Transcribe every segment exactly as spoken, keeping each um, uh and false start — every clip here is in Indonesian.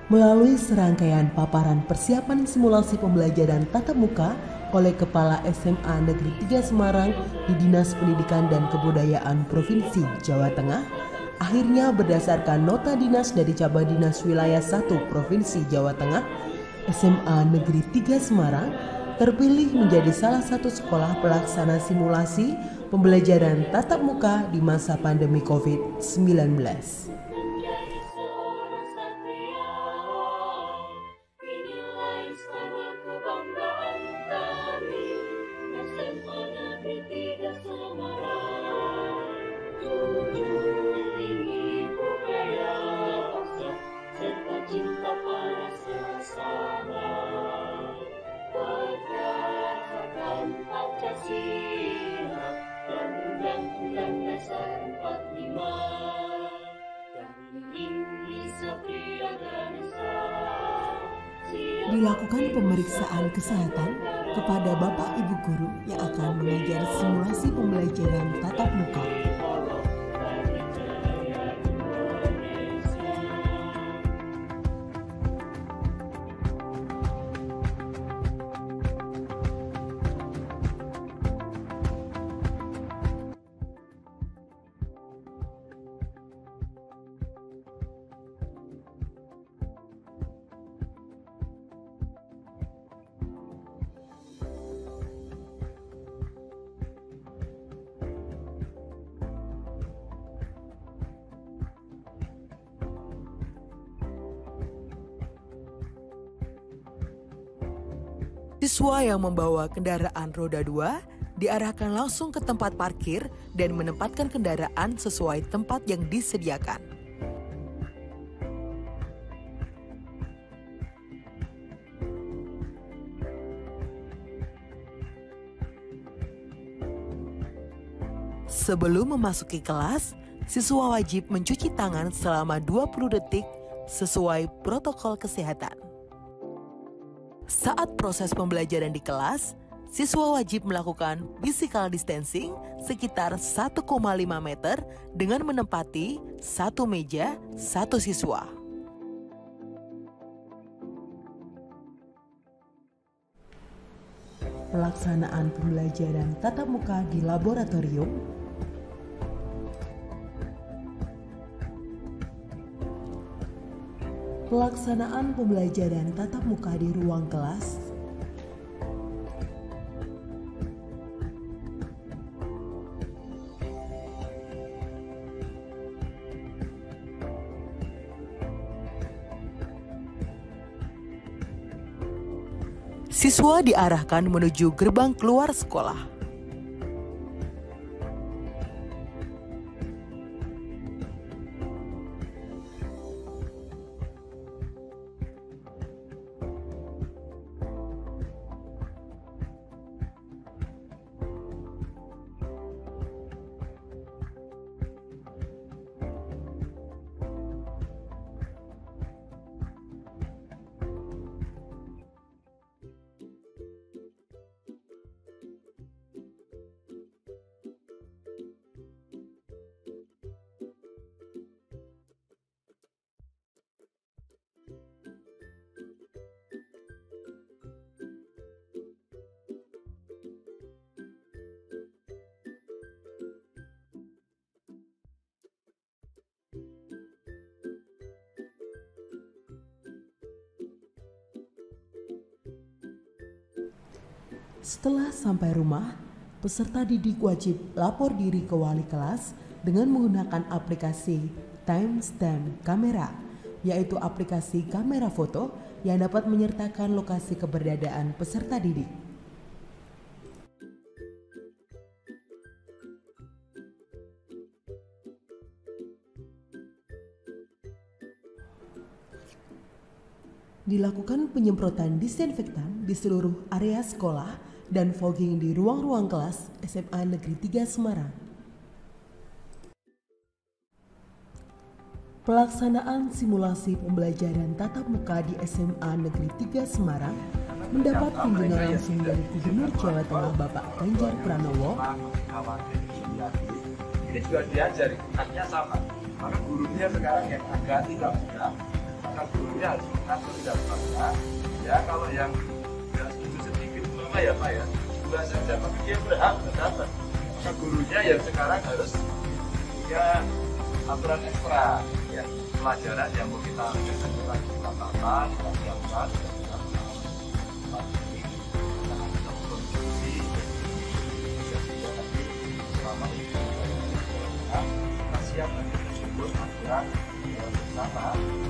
Melalui serangkaian paparan persiapan simulasi pembelajaran tatap muka oleh Kepala S M A Negeri tiga Semarang di Dinas Pendidikan dan Kebudayaan Provinsi Jawa Tengah, akhirnya berdasarkan nota dinas dari Cabang Dinas Wilayah satu Provinsi Jawa Tengah, S M A Negeri tiga Semarang terpilih menjadi salah satu sekolah pelaksana simulasi pembelajaran tatap muka di masa pandemi covid sembilan belas. Dilakukan pemeriksaan kesehatan kepada Bapak Ibu Guru yang akan mengajar simulasi pembelajaran tatap muka. Siswa yang membawa kendaraan roda dua diarahkan langsung ke tempat parkir dan menempatkan kendaraan sesuai tempat yang disediakan. Sebelum memasuki kelas, siswa wajib mencuci tangan selama dua puluh detik sesuai protokol kesehatan. Saat proses pembelajaran di kelas, siswa wajib melakukan physical distancing sekitar satu koma lima meter dengan menempati satu meja satu siswa. Pelaksanaan pembelajaran tatap muka di laboratorium, pelaksanaan pembelajaran tatap muka di ruang kelas, siswa diarahkan menuju gerbang keluar sekolah. Setelah sampai rumah, peserta didik wajib lapor diri ke wali kelas dengan menggunakan aplikasi Timestamp Kamera, yaitu aplikasi kamera foto yang dapat menyertakan lokasi keberadaan peserta didik. Dilakukan penyemprotan disinfektan di seluruh area sekolah dan fogging di ruang-ruang kelas S M A Negeri tiga Semarang. Pelaksanaan simulasi pembelajaran tatap muka di S M A Negeri tiga Semarang mendapat kunjungan langsung dari Gubernur Jawa Tengah Bapak Ganjar Pranowo. Ini juga diajari, artinya sama. Maka gurunya sekarang yang agak tidak mudah, maka gurunya harus mengatur jadwalnya. Ya kalau yang nggak setuju sedikit lama ya Pak ya, dua saja, tapi dia berhak mendapat. Maka gurunya yang sekarang harus punya aturan ekstra, ya pelajaran yang mau kita lakukan kita kita tata, kita siapkan, kita siapkan ini, kita akan konsumsi, sehingga nanti selama ini kita siap untuk tersebut aturan bersama.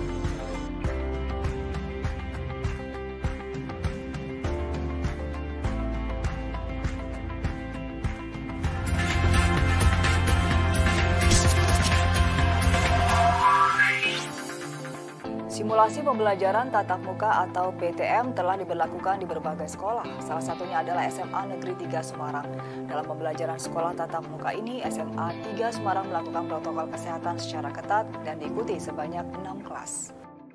Simulasi pembelajaran tatap muka atau P T M telah diberlakukan di berbagai sekolah. Salah satunya adalah S M A Negeri tiga Semarang. Dalam pembelajaran sekolah tatap muka ini, S M A tiga Semarang melakukan protokol kesehatan secara ketat dan diikuti sebanyak enam kelas.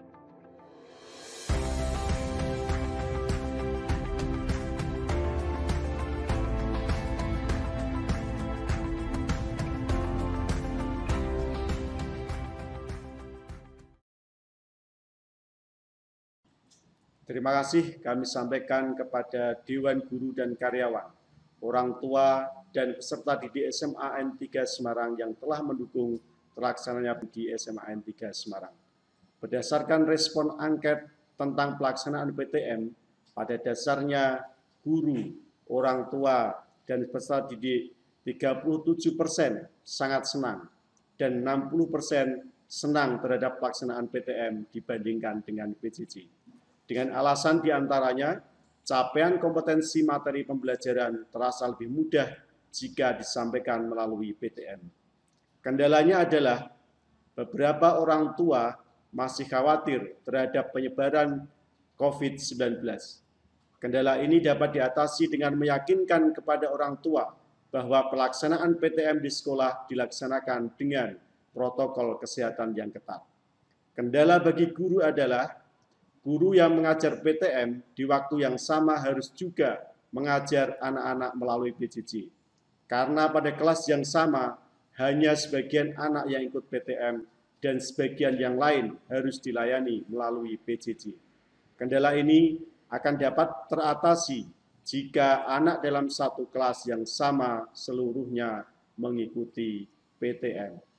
Terima kasih kami sampaikan kepada Dewan Guru dan Karyawan, orang tua, dan peserta didik S M A N tiga Semarang yang telah mendukung terlaksananya di S M A N tiga Semarang. Berdasarkan respon angket tentang pelaksanaan P T M, pada dasarnya guru, orang tua, dan peserta didik tiga puluh tujuh persen sangat senang dan enam puluh persen senang terhadap pelaksanaan P T M dibandingkan dengan P J J. Dengan alasan diantaranya, capaian kompetensi materi pembelajaran terasa lebih mudah jika disampaikan melalui P T M. Kendalanya adalah beberapa orang tua masih khawatir terhadap penyebaran COVID sembilan belas. Kendala ini dapat diatasi dengan meyakinkan kepada orang tua bahwa pelaksanaan P T M di sekolah dilaksanakan dengan protokol kesehatan yang ketat. Kendala bagi guru adalah guru yang mengajar P T M di waktu yang sama harus juga mengajar anak-anak melalui P J J. Karena pada kelas yang sama, hanya sebagian anak yang ikut P T M dan sebagian yang lain harus dilayani melalui P J J. Kendala ini akan dapat teratasi jika anak dalam satu kelas yang sama seluruhnya mengikuti P T M.